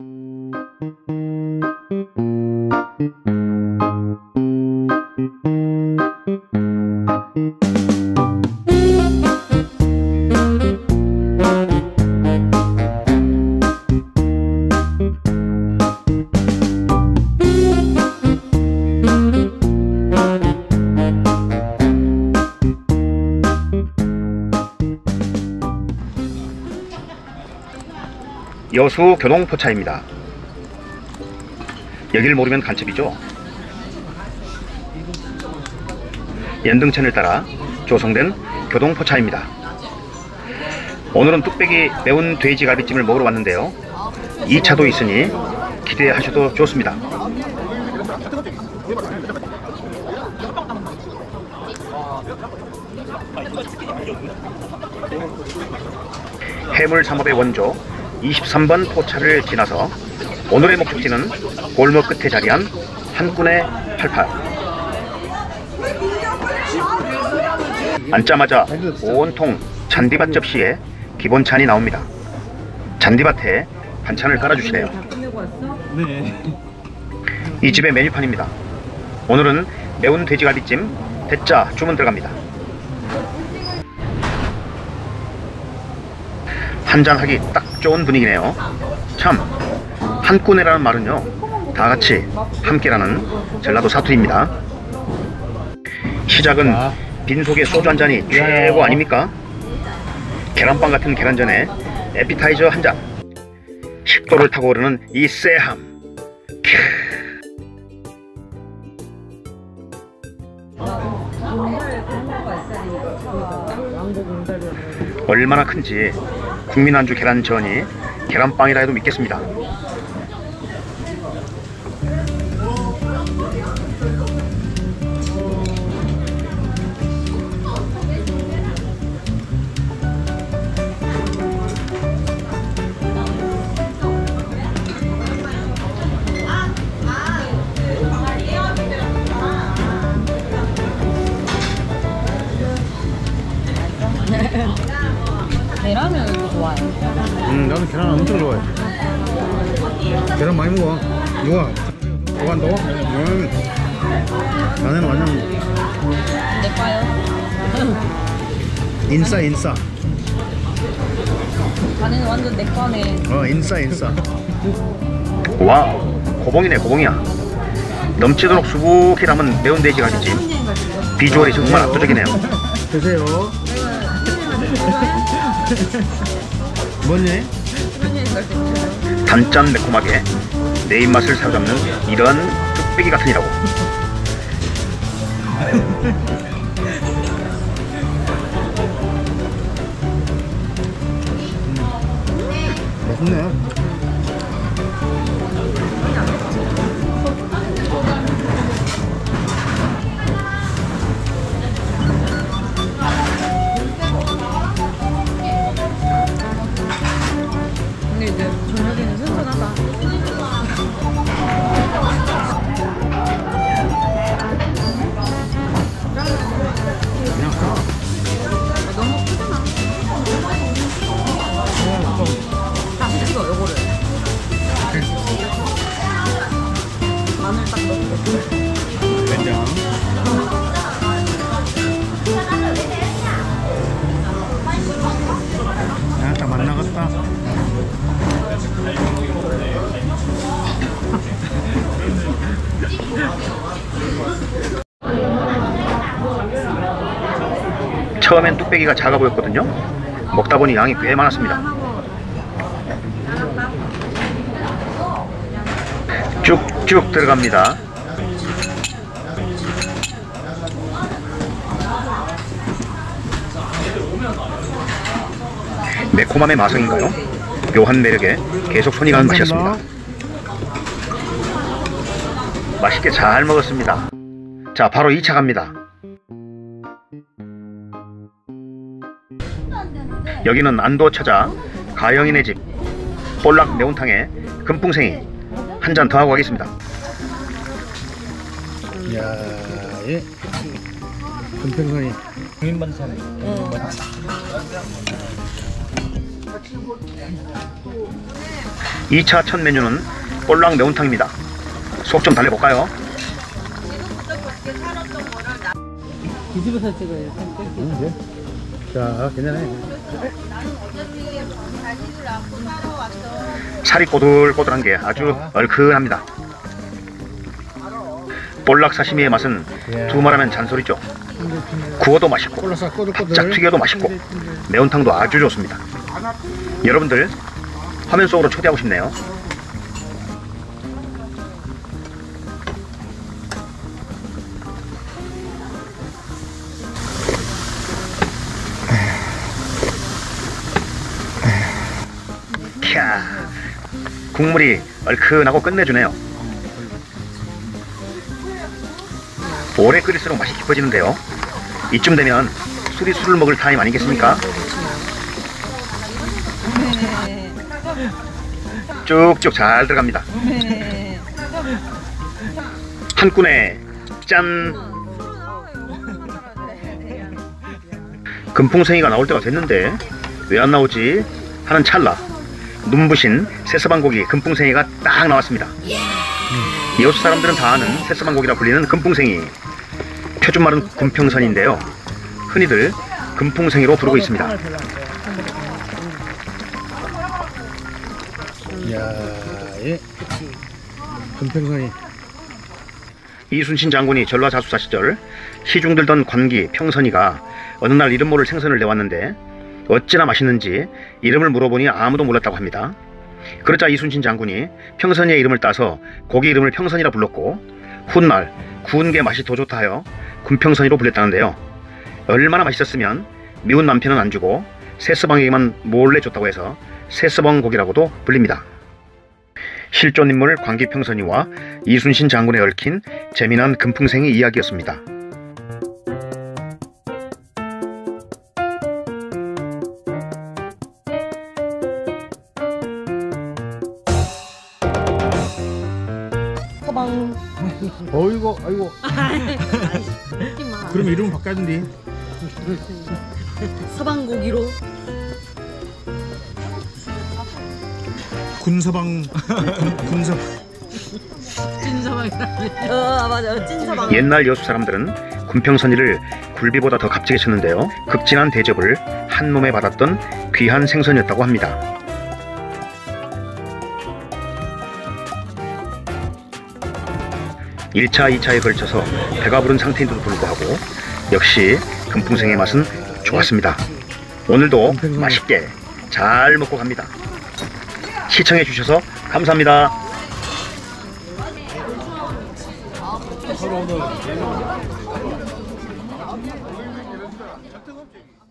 여수 교동포차입니다. 여길 모르면 간첩이죠. 연등천을 따라 조성된 교동포차입니다. 오늘은 뚝배기 매운 돼지갈비찜을 먹으러 왔는데요. 2차도 있으니 기대하셔도 좋습니다. 해물 삼업의 원조 23번 포차를 지나서 오늘의 목적지는 골목 끝에 자리한 한꾼의 88. 앉자마자 온통 잔디밭 접시에 기본찬이 나옵니다. 잔디밭에 반찬을 깔아주시네요. 이 집의 메뉴판입니다. 오늘은 매운 돼지갈비찜 대짜 주문 들어갑니다. 한잔하기 딱 좋은 분위기네요. 참, 한꾼이라는 말은요, 다같이 함께라는 전라도 사투리입니다. 시작은 빈속에 소주 한잔이 최고 아닙니까? 계란빵 같은 계란전에 에피타이저 한잔, 식도를 타고 오르는 이 쎄함. 얼마나 큰지 국민 안주 계란전이 계란빵이라 해도 믿겠습니다. 계란을 좋아해. 나는 계란 엄청 좋아해. 계란 많이 먹어. 누가? 너가 넣어? 나는 완전 내 거요. 인싸. 나는 완전 내 거네. 인싸. 와, 고봉이네, 고봉이야. 넘치도록 수북히 담은 매운 돼지갈비찜. 비주얼이 정말 압도적이네요. 드세요. 뭐니? 단짠 매콤하게 내 입맛을 사로잡는 이런 뚝배기 같으니라고. 맛있네. 근데 이제 저녁에는 선선하다. 너무 크잖아. 딱 찍어, 요거를. 마늘 딱 넣고. 된장. 야, 다 맛나갔다. 처음엔 뚝배기가 작아 보였거든요. 먹다 보니 양이 꽤 많았습니다. 쭉쭉 들어갑니다. 매콤함의 마성인가요? 묘한 매력에 계속 손이 가는 맛이었습니다. 맛있게 잘 먹었습니다. 자, 바로 2차 갑니다. 여기는 안도 찾아 가영이네 집 홀락 매운탕에 금풍생이 한 잔 더 하고 가겠습니다. 이야, 예. 금평선이. 국민반찬. 2차 첫 메뉴는 볼락 매운탕입니다. 속 좀 달래볼까요? 뒤집어서 찍어요. 네. 자, 괜찮아요. 살이 꼬들꼬들한 게 아주 얼큰합니다. 볼락 사시미의 맛은 두말하면 잔소리죠. 구워도 맛있고 바짝 튀겨도 맛있고 매운탕도 아주 좋습니다. 여러분들 화면 속으로 초대하고 싶네요. 캬, 국물이 얼큰하고 끝내주네요. 오래 끓일수록 맛이 깊어지는데요. 이쯤 되면 술이 술을 먹을 타임 아니겠습니까? 쭉쭉 잘 들어갑니다. 한 꾼에 짠! 금풍생이가 나올 때가 됐는데 왜 안 나오지? 하는 찰나 눈부신 새서방고기 금풍생이가 딱 나왔습니다. 이웃 사람들은 다 아는 새서방고기라 불리는 금풍생이, 표준말은 금평선인데요. 흔히들 금풍생이로 부르고 있습니다. 이야, 예. 금평선이. 이순신 장군이 전라자수사 시절 시중들던 관기 평선이가 어느 날 이름 모를 생선을 내왔는데 어찌나 맛있는지 이름을 물어보니 아무도 몰랐다고 합니다. 그러자 이순신 장군이 평선이의 이름을 따서 고기 이름을 평선이라 불렀고 훗날 구운 게 맛이 더 좋다 하여 군평선이로 불렸다는데요. 얼마나 맛있었으면 미운 남편은 안 주고 새서방에게만 몰래 줬다고 해서 새서방고기라고도 불립니다. 실존 인물 관기평선이와 이순신 장군에 얽힌 재미난 금풍생이 이야기였습니다. 서방. 어이구, 아이고. 그럼 이름은 바꿔야된디. 서방고기로. 군서방. 군서. 찐서방이다. 맞아, 찐서방. 옛날 여수 사람들은 군평선이를 굴비보다 더 값지게 쳤는데요. 극진한 대접을 한 몸에 받았던 귀한 생선이었다고 합니다. (1차) (2차에) 걸쳐서 배가 부른 상태인데도 불구하고 역시 금풍생의 맛은 좋았습니다. 오늘도 맛있게 잘 먹고 갑니다. 시청해 주셔서 감사합니다. 서로 오늘